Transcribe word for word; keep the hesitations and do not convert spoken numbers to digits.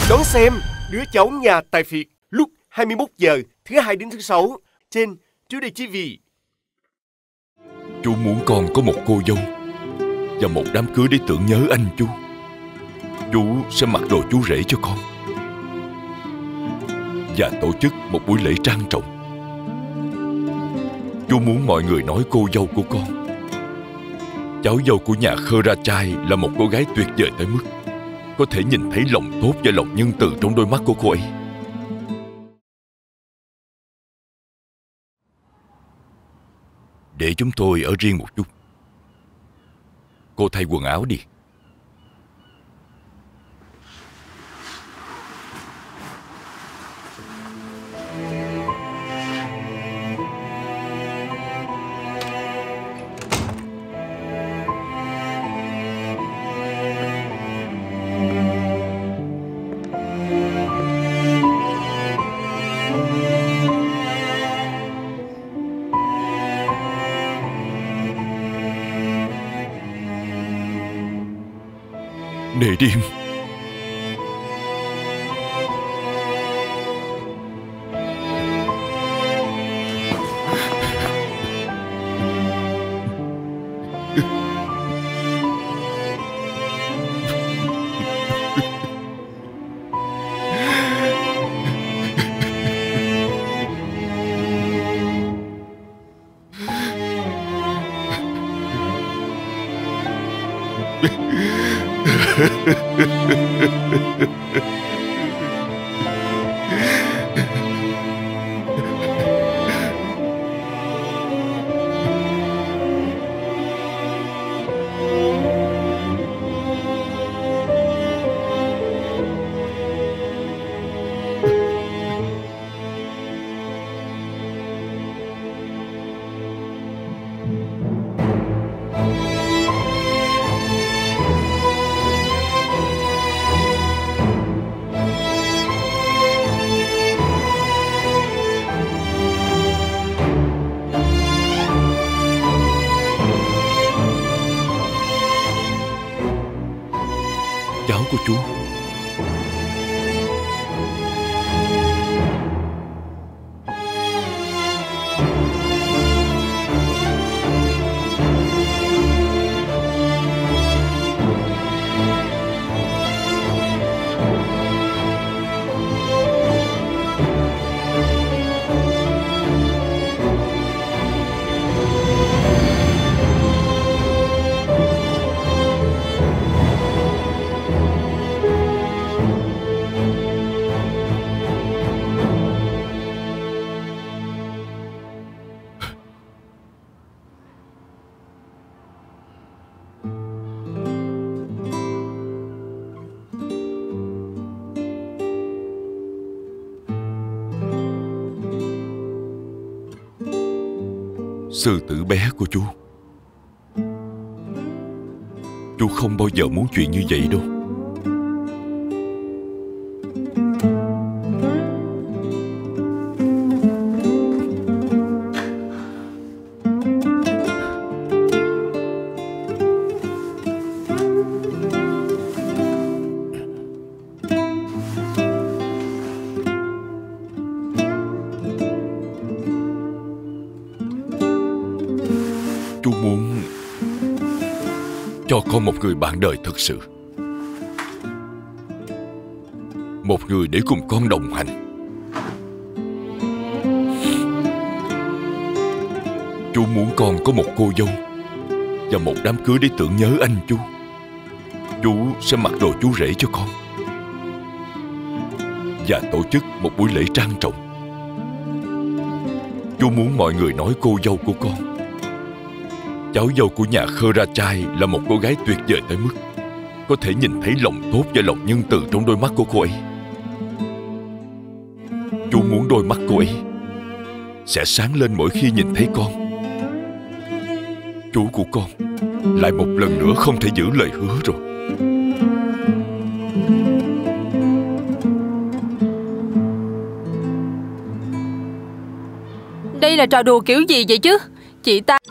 Đón xem Đứa Cháu Nhà Tài Phiệt lúc hai mươi mốt giờ thứ hai đến thứ sáu trên Today ti vi. Chú muốn con có một cô dâu và một đám cưới để tưởng nhớ anh chú. Chú sẽ mặc đồ chú rể cho con và tổ chức một buổi lễ trang trọng. Chú muốn mọi người nói cô dâu của con, cháu dâu của nhà Khơ Ra Chai, là một cô gái tuyệt vời tới mức có thể nhìn thấy lòng tốt và lòng nhân từ trong đôi mắt của cô ấy. Để chúng tôi ở riêng một chút. Cô thay quần áo đi. Nề Điềm, cháu của chú. Sư tử bé của chú, chú không bao giờ muốn chuyện như vậy đâu. Chú muốn cho con một người bạn đời thật sự, một người để cùng con đồng hành. Chú muốn con có một cô dâu và một đám cưới để tưởng nhớ anh chú. Chú sẽ mặc đồ chú rể cho con và tổ chức một buổi lễ trang trọng. Chú muốn mọi người nói cô dâu của con, cháu dâu của nhà Khơ Ra Chai, là một cô gái tuyệt vời tới mức có thể nhìn thấy lòng tốt và lòng nhân từ trong đôi mắt của cô ấy. Chú muốn đôi mắt cô ấy sẽ sáng lên mỗi khi nhìn thấy con. Chú của con lại một lần nữa không thể giữ lời hứa rồi. Đây là trò đùa kiểu gì vậy chứ? Chị ta